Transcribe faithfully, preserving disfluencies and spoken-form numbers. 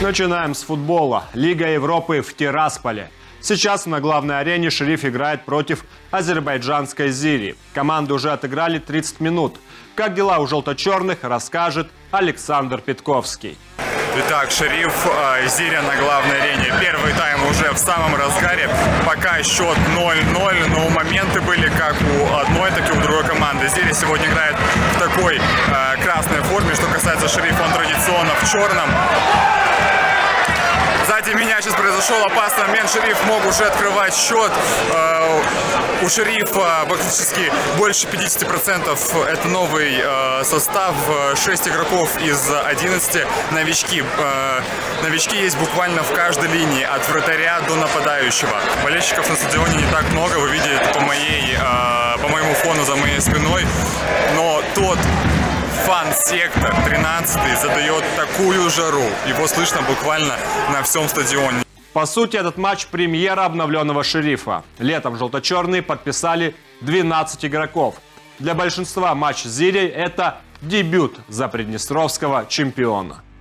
Начинаем с футбола. Лига Европы в Тирасполе. Сейчас на главной арене «Шериф» играет против азербайджанской «Зири». Команды уже отыграли тридцать минут. Как дела у желто-черных, расскажет Александр Петковский. Итак, «Шериф», «Зиря» на главной арене. Первый тайм уже в самом разгаре. Пока счет ноль-ноль, но моменты были как у одной, так и у другой команды. «Зиря» сегодня играет в такой э, красной форме. Что касается «Шерифа», он традиционно в черном. Сзади меня сейчас произошел опасный момент. «Шериф» мог уже открывать счет. Э, у «Шерифа» практически больше пятидесяти процентов это новый э, состав. шесть игроков из одиннадцати новички. Э, новички есть буквально в каждой линии, от вратаря до нападающего. Болельщиков на стадионе не так много, вы видите по, моей, э, по моему фону за моей спиной. Но тот фан-сектор тринадцатый задает такую жару. Его слышно буквально на всем стадионе. По сути, этот матч премьера обновленного «Шерифа». Летом желто-черные подписали двенадцать игроков. Для большинства матч с «Зирей» – это дебют за приднестровского чемпиона.